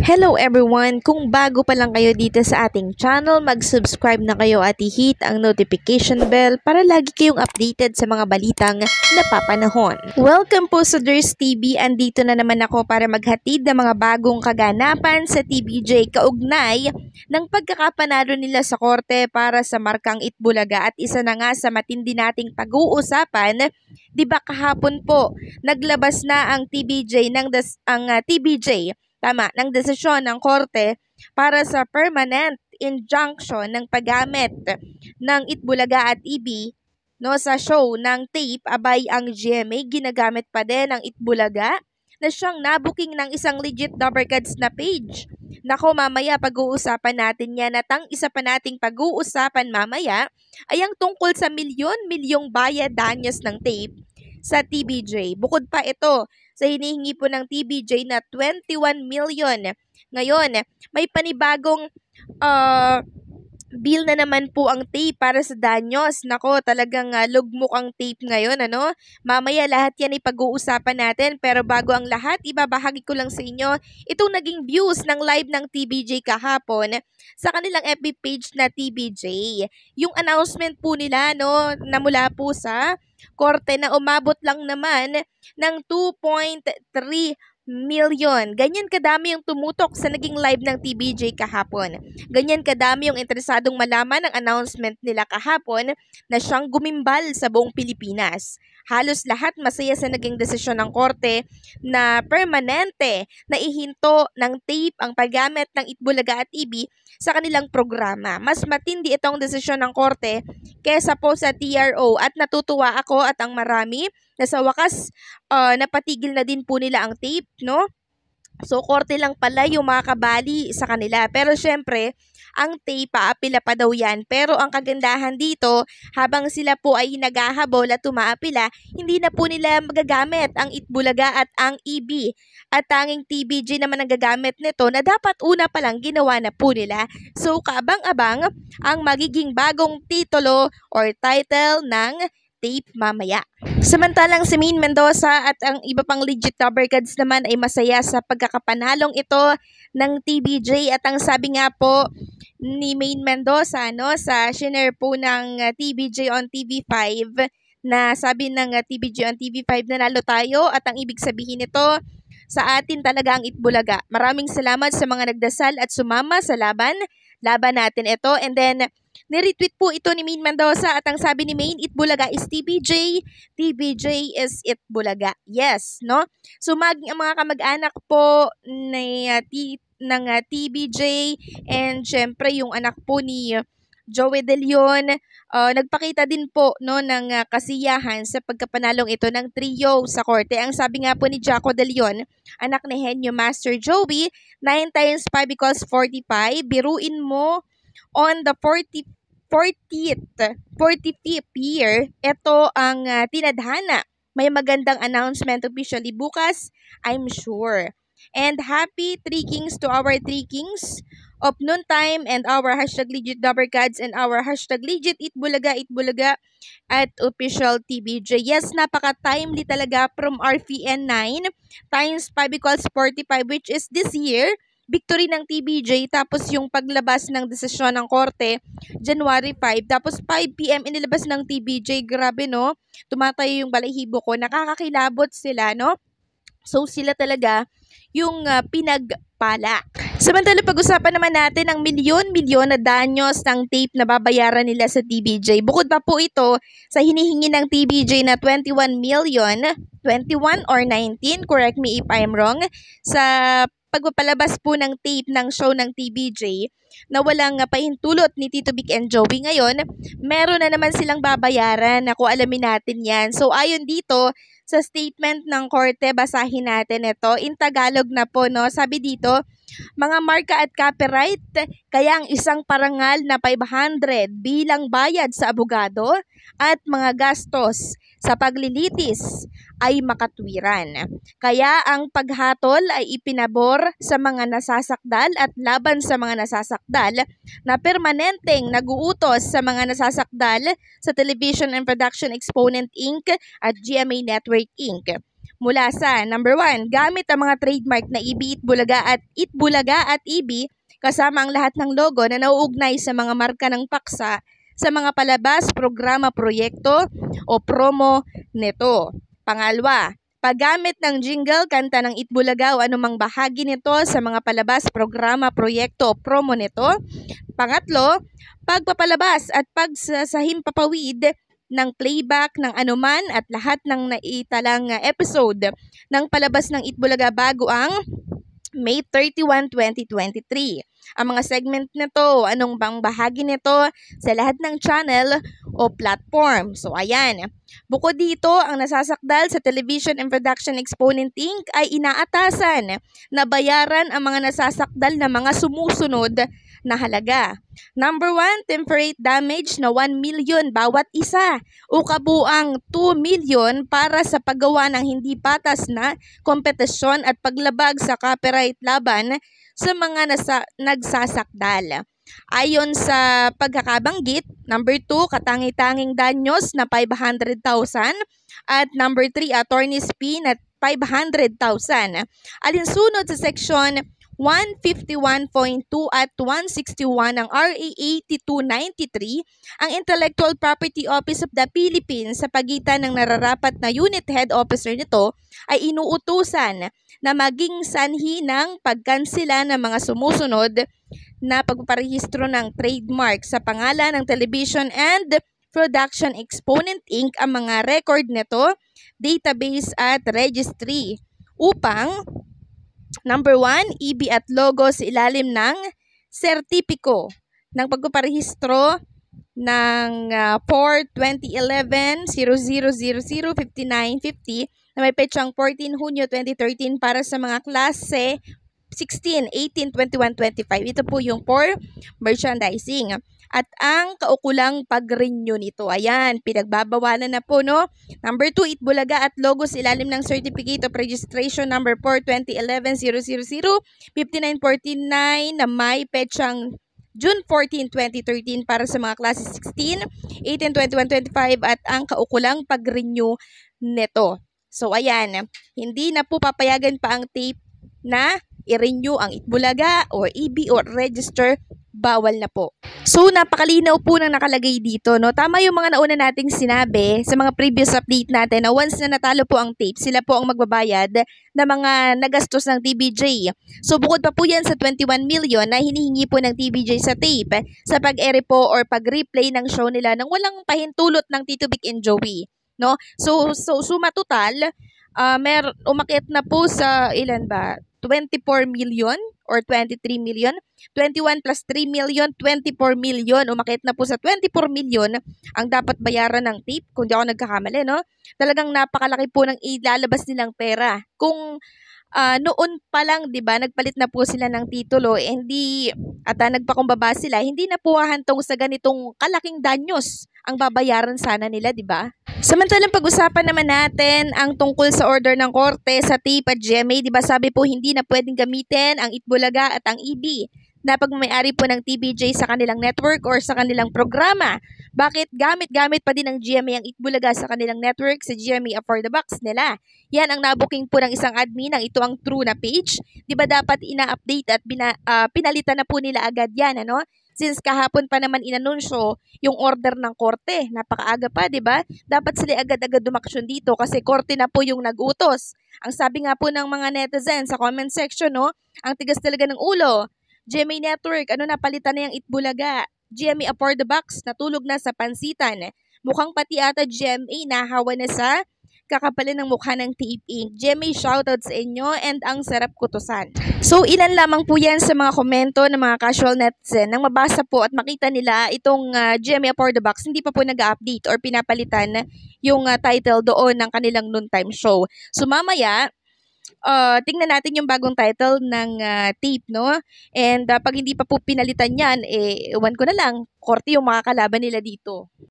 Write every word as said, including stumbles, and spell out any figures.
Hello everyone! Kung bago pa lang kayo dito sa ating channel, mag-subscribe na kayo at i-hit ang notification bell para lagi kayong updated sa mga balitang napapanahon. Welcome po sa Ders T V. Andito na naman ako para maghatid ng mga bagong kaganapan sa T V J kaugnay ng pagkakapanalo nila sa korte para sa markang Itbulaga. At isa na nga sa matindi nating pag-uusapan, di ba kahapon po naglabas na ang T V J ng des- ang uh, T V J Tama, ng desisyon ng korte para sa permanent injunction ng paggamit ng Itbulaga at E B no, sa show ng tape. Abay, ang G M A ginagamit pa din ang Itbulaga na siyang nabuking ng isang legit Dabarkads na page. Nako, mamaya pag-uusapan natin yan at ang isa pa nating pag-uusapan mamaya ay ang tungkol sa milyon-milyong bayad danyos ng tape sa T V J. Bukod pa ito sa hinihingi po ng T V J na twenty-one million. Ngayon, may panibagong uh, bill na naman po ang tape para sa danyos. Nako, talagang uh, lugmok ang tape ngayon, ano? Mamaya lahat yan ipag-uusapan natin. Pero bago ang lahat, ibabahagi ko lang sa inyo itong naging views ng live ng T V J kahapon sa kanilang F B page na T V J. Yung announcement po nila, no, na mula po sa korte na umabot lang naman ng two point three million. Ganyan kadami yung tumutok sa naging live ng T V J kahapon. Ganyan kadami yung interesadong malaman ang announcement nila kahapon na siyang gumimbal sa buong Pilipinas. Halos lahat masaya sa naging desisyon ng korte na permanente na ihinto ng tape ang paggamit ng Itbulaga at E B sa kanilang programa. Mas matindi itong desisyon ng korte kesa po sa T R O at natutuwa ako at ang marami na sa wakas uh, napatigil na din po nila ang tape, no? So, korte lang pala yung makakabali sa kanila. Pero syempre, ang tape, paapila pa daw yan. Pero ang kagandahan dito, habang sila po ay naghahabol at tumaapila, hindi na po nila magagamit ang Itbulaga at ang E B. At tanging T V J naman ang gagamit nito na dapat una pa lang ginawa na po nila. So, kaabang-abang ang magiging bagong titulo or title ng tape mamaya. Samantalang si Maine Mendoza at ang iba pang legit Dabarkads naman ay masaya sa pagkakapanalong ito ng T V J. At ang sabi nga po ni Maine Mendoza, no, sa shinare po ng uh, T V J on T V five, na sabi ng uh, T V J on T V five, nanalo tayo at ang ibig sabihin nito, sa atin talaga ang Itbulaga. Maraming salamat sa mga nagdasal at sumama sa laban. Laban natin ito. And then, niretweet po ito ni Maine Mendoza at ang sabi ni Maine, Itbulaga is T V J, T V J is Itbulaga. Yes, no? So, mag, ang mga kamag-anak po ni, uh, t, ng uh, T V J and syempre yung anak po ni uh, Joey De Leon, uh, nagpakita din po, no, ng uh, kasiyahan sa pagkapanalong ito ng trio sa korte. Ang sabi nga po ni Jaco De Leon, anak ni Henyo Master Joey, nine times five equals forty-five. Biruin mo, on the forty, fortieth, forty-fifth year, ito ang uh, tinadhana. May magandang announcement officially bukas, I'm sure. And happy Three Kings to our Three Kings of Noontime and our hashtag legit Dabarkads and our hashtag legit Itbulaga, Itbulaga at official T V J. Yes, napaka-timely talaga from R P N nine times five equals forty-five, which is this year, victory ng T V J. Tapos yung paglabas ng desisyon ng korte, January fifth. Tapos five p m inilabas ng T V J. Grabe, no? Tumatayo yung balahibo ko. Nakakakilabot sila, no? So, sila talaga yung uh, pinagpala. Samantala, pag-usapan naman natin ang milyon-milyon na danyos ng tape na babayaran nila sa T V J. Bukod pa po ito sa hinihingi ng T V J na twenty-one million, twenty-one or nineteen, correct me if I'm wrong, sa pagpapalabas po ng tape ng show ng T V J na walang uh, pahintulot ni Tito Vic and Joey. Ngayon, meron na naman silang babayaran. Ako, alamin natin yan. So, ayon dito sa statement ng korte, basahin natin ito. In Tagalog na po, no? Sabi dito, mga marka at copyright, kaya ang isang parangal na five hundred bilang bayad sa abogado at mga gastos sa paglilitis ay makatwiran. Kaya ang paghatol ay ipinabor sa mga nasasakdal at laban sa mga nasasakdal na permanenteng naguutos sa mga nasasakdal sa Television and Production Exponent Incorporated at G M A Network Incorporated. mula sa number one, gamit ang mga trademark na I B, Itbulaga at Itbulaga at I B kasama ang lahat ng logo na nauugnay sa mga marka ng paksa sa mga palabas, programa, proyekto o promo nito. Pangalawa, paggamit ng jingle, kanta ng Itbulaga o anumang bahagi nito sa mga palabas, programa, proyekto o promo nito. Pangatlo, pagpapalabas at pagsasahimpapawid ng playback ng anuman at lahat ng naitalang episode ng palabas ng Itbulaga bago ang May thirty-first, twenty twenty-three. Ang mga segment nito, anong bang bahagi nito sa lahat ng channel o platform. So ayan, bukod dito, ang nasasakdal sa Television and Production Exponent Incorporated ay inaatasan na bayaran ang mga nasasakdal na mga sumusunod na halaga. Number one, temporary damage na one million bawat isa o kabuang two million para sa paggawa ng hindi patas na kompetisyon at paglabag sa copyright laban sa mga nasa, nagsasakdal. Ayon sa pagkakabanggit, number two, katangi-tanging danyos na five hundred thousand at number three, attorney's fee na five hundred thousand. Alinsunod sa section one fifty-one point two at one sixty-one ng R A eighty-two ninety-three, ang Intellectual Property Office of the Philippines sa pagitan ng nararapat na unit head officer nito ay inuutusan na maging sanhi ng pagkansela ng mga sumusunod na pagpaparehistro ng trademark sa pangalan ng Television and Production Exponent Incorporated ang mga record nito, database at registry upang number one, I B at logo sa ilalim ng sertipiko ng pagpaparehistro ng uh, four twenty eleven zero zero zero zero fifty-nine fifty na may petsang fourteen Hunyo twenty thirteen para sa mga klase sixteen, eighteen, twenty-one, twenty-five. Ito po yung for merchandising. At ang kaukulang pag-renew nito, ayan, pinagbabawalan na po, no? Number two, Itbulaga at logo sa ilalim ng Certificate of Registration number four twenty eleven zero zero zero fifty-nine forty-nine na may petsang June fourteen, twenty thirteen para sa mga klase sixteen, eighteen, twenty-one, twenty-five at ang kaukulang pag-renew nito. So, ayan, hindi na po papayagan pa ang tape na i-renew ang Itbulaga or I B or register, bawal na po. So, napakalinaw po ng nakalagay dito, no? Tama yung mga nauna nating sinabi sa mga previous update natin na once na natalo po ang tape, sila po ang magbabayad na mga nagastos ng T V J. So, bukod pa po yan sa twenty-one million na hinihingi po ng T V J sa tape sa pag-ere po or pag-replay ng show nila nang walang pahintulot ng Tito Vic and Joey, no? So, so suma total, uh, mer umakyat na po sa ilan ba? twenty-four million or twenty-three million, twenty-one plus three million, twenty-four million, umakit na po sa twenty-four million ang dapat bayaran ng tip, kung di ako nagkakamali, no? Talagang napakalaki po ng ilalabas nilang pera. Kung uh, noon pa lang, di ba, nagpalit na po sila ng titulo, eh, hindi, at uh, nagpakumbaba sila, hindi na po hahantong sa ganitong kalaking danyos ang babayaran sana nila, di ba? Samantalang pag-usapan naman natin ang tungkol sa order ng korte sa tape at G M A, di ba sabi po hindi na pwedeng gamitin ang Itbulaga at ang I B na pagmamayari po ng T V J sa kanilang network or sa kanilang programa. Bakit gamit-gamit pa din ng G M A ang Itbulaga sa kanilang network sa G M A for the box nila? Yan ang nabuking po ng isang admin ng ito ang true na page. Di ba dapat ina-update at bina, uh, pinalitan na po nila agad yan, ano? Since kahapon pa naman inanunsyo yung order ng korte, napakaaga pa, di ba? Dapat sila agad-agad dumaksyon dito kasi korte na po yung nag-utos. Ang sabi nga po ng mga netizens sa comment section, no, ang tigas talaga ng ulo. G M A Network, ano na, palitan na yung Itbulaga. G M A for the box, natulog na sa pansitan. Mukhang pati ata G M A nahawa na sa kakapalan ng mukha ng tape ink. G M A, shoutout sa inyo and ang sarap kutusan. So, ilan lamang po yan sa mga komento ng mga casual netizen nang mabasa po at makita nila itong uh, G M A for the box, hindi pa po nag-update or pinapalitan yung uh, title doon ng kanilang noontime show. So, mamaya, uh, tingnan natin yung bagong title ng uh, tape, no? And uh, pag hindi pa po pinalitan yan, eh, ewan ko na lang, korte yung mga kalaban nila dito.